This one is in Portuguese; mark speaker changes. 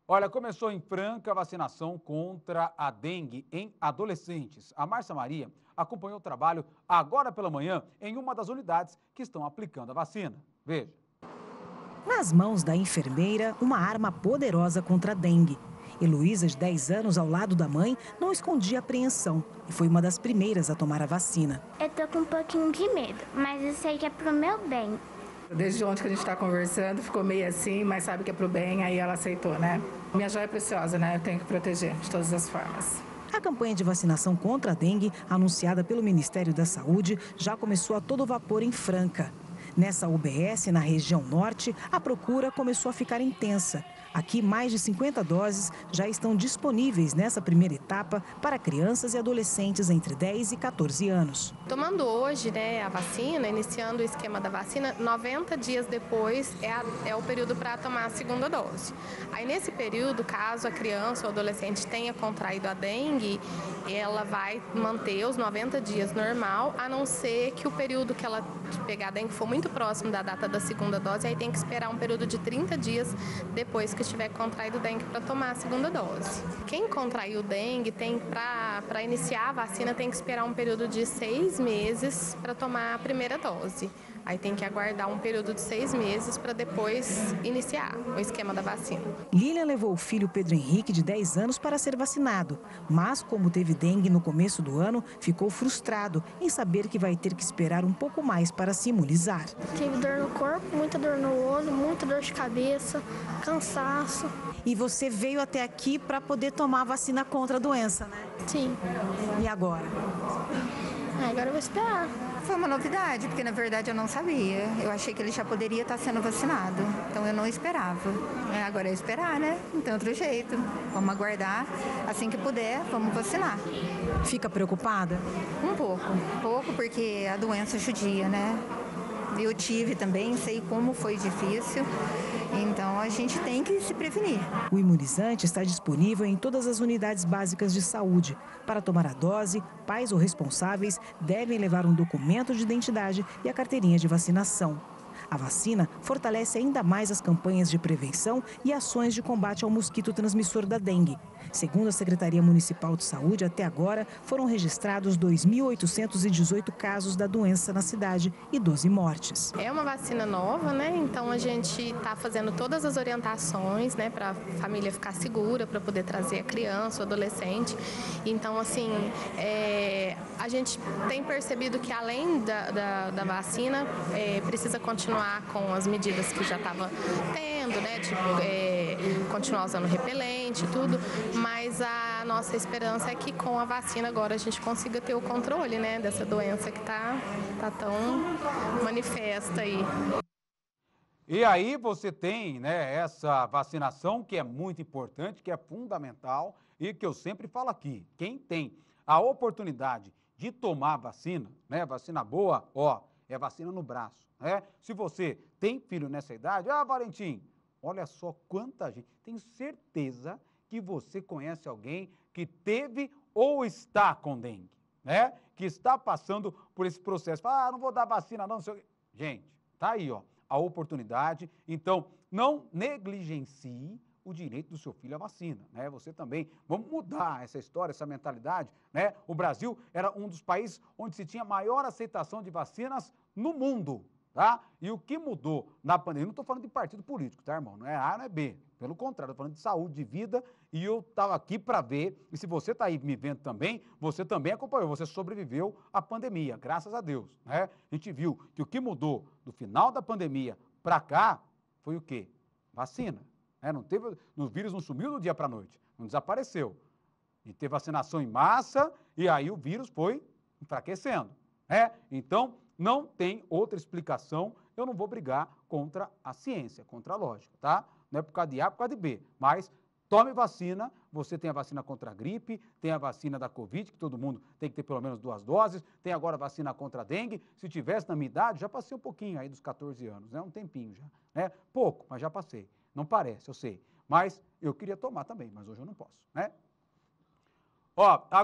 Speaker 1: Olha, começou em Franca a vacinação contra a dengue em adolescentes. A Márcia Maria acompanhou o trabalho agora pela manhã em uma das unidades que estão aplicando a vacina. Veja.
Speaker 2: Nas mãos da enfermeira, uma arma poderosa contra a dengue. Heloísa, de 10 anos, ao lado da mãe, não escondia apreensão e foi uma das primeiras a tomar a vacina.
Speaker 3: Eu tô com um pouquinho de medo, mas eu sei que é pro meu bem.
Speaker 4: Desde ontem que a gente está conversando, ficou meio assim, mas sabe que é pro bem, aí ela aceitou, né? Minha joia é preciosa, né? Eu tenho que proteger de todas as formas.
Speaker 2: A campanha de vacinação contra a dengue, anunciada pelo Ministério da Saúde, já começou a todo vapor em Franca. Nessa UBS, na região norte, a procura começou a ficar intensa. Aqui, mais de 50 doses já estão disponíveis nessa primeira etapa para crianças e adolescentes entre 10 e 14 anos.
Speaker 5: Tomando hoje, a vacina, iniciando o esquema da vacina, 90 dias depois é o período para tomar a segunda dose. Aí, nesse período, caso a criança ou adolescente tenha contraído a dengue, ela vai manter os 90 dias normal, a não ser que o período que ela pegar a dengue for muito próximo da data da segunda dose, aí tem que esperar um período de 30 dias depois que estiver contraído dengue para tomar a segunda dose. Quem contraiu dengue tem para iniciar a vacina tem que esperar um período de 6 meses para tomar a primeira dose. Aí tem que aguardar um período de 6 meses para depois iniciar o esquema da vacina.
Speaker 2: Lilian levou o filho Pedro Henrique, de 10 anos, para ser vacinado. Mas, como teve dengue no começo do ano, ficou frustrado em saber que vai ter que esperar um pouco mais para se imunizar.
Speaker 3: Tive dor no corpo, muita dor no olho, muita dor de cabeça, cansaço.
Speaker 2: E você veio até aqui para poder tomar a vacina contra a doença, né?
Speaker 3: Sim.
Speaker 2: E agora?
Speaker 3: Agora eu vou esperar.
Speaker 6: Foi uma novidade, porque na verdade eu não sabia. Eu achei que ele já poderia estar sendo vacinado, então eu não esperava. Agora é esperar, né? Não tem outro jeito. Vamos aguardar, assim que puder, vamos vacinar.
Speaker 2: Fica preocupada?
Speaker 6: Um pouco porque a doença judia, né? Eu tive também, sei como foi difícil, então a gente tem que se prevenir.
Speaker 2: O imunizante está disponível em todas as unidades básicas de saúde. Para tomar a dose, pais ou responsáveis devem levar um documento de identidade e a carteirinha de vacinação. A vacina fortalece ainda mais as campanhas de prevenção e ações de combate ao mosquito transmissor da dengue. Segundo a Secretaria Municipal de Saúde, até agora foram registrados 2.818 casos da doença na cidade e 12 mortes.
Speaker 5: É uma vacina nova, então a gente está fazendo todas as orientações, para a família ficar segura, para poder trazer a criança, o adolescente. Então, assim, a gente tem percebido que além da vacina, precisa continuar com as medidas que já estava tendo, continuar usando repelente e tudo, mas a nossa esperança é que com a vacina agora a gente consiga ter o controle, dessa doença que tá tão manifesta aí.
Speaker 1: E aí você tem, essa vacinação que é muito importante, que é fundamental e que eu sempre falo aqui, quem tem a oportunidade de tomar vacina, vacina boa, é vacina no braço, Se você tem filho nessa idade, Valentim, olha só quanta gente, tenho certeza que você conhece alguém que teve ou está com dengue, Que está passando por esse processo. Fala, não vou dar vacina não, sei o quê. Gente, tá aí, a oportunidade. Então, não negligencie o direito do seu filho à vacina, Você também, vamos mudar essa história, essa mentalidade, O Brasil era um dos países onde se tinha maior aceitação de vacinas no mundo, tá? E o que mudou na pandemia, não estou falando de partido político, tá, irmão? Não é A, não é B. Pelo contrário, estou falando de saúde, de vida, e eu estava aqui para ver, e se você está aí me vendo também, você também acompanhou, você sobreviveu à pandemia, graças a Deus, A gente viu que o que mudou do final da pandemia para cá foi o quê? Vacina. Não teve, o vírus não sumiu do dia para a noite, não desapareceu. E teve vacinação em massa e aí o vírus foi enfraquecendo, Então, não tem outra explicação, eu não vou brigar contra a ciência, contra a lógica, tá? Não é por causa de A, por causa de B, mas tome vacina, você tem a vacina contra a gripe, tem a vacina da Covid, que todo mundo tem que ter pelo menos 2 doses, tem agora a vacina contra a dengue, se tivesse na minha idade, já passei um pouquinho aí dos 14 anos, um tempinho já, Pouco, mas já passei. Não parece, eu sei. Mas eu queria tomar também, mas hoje eu não posso,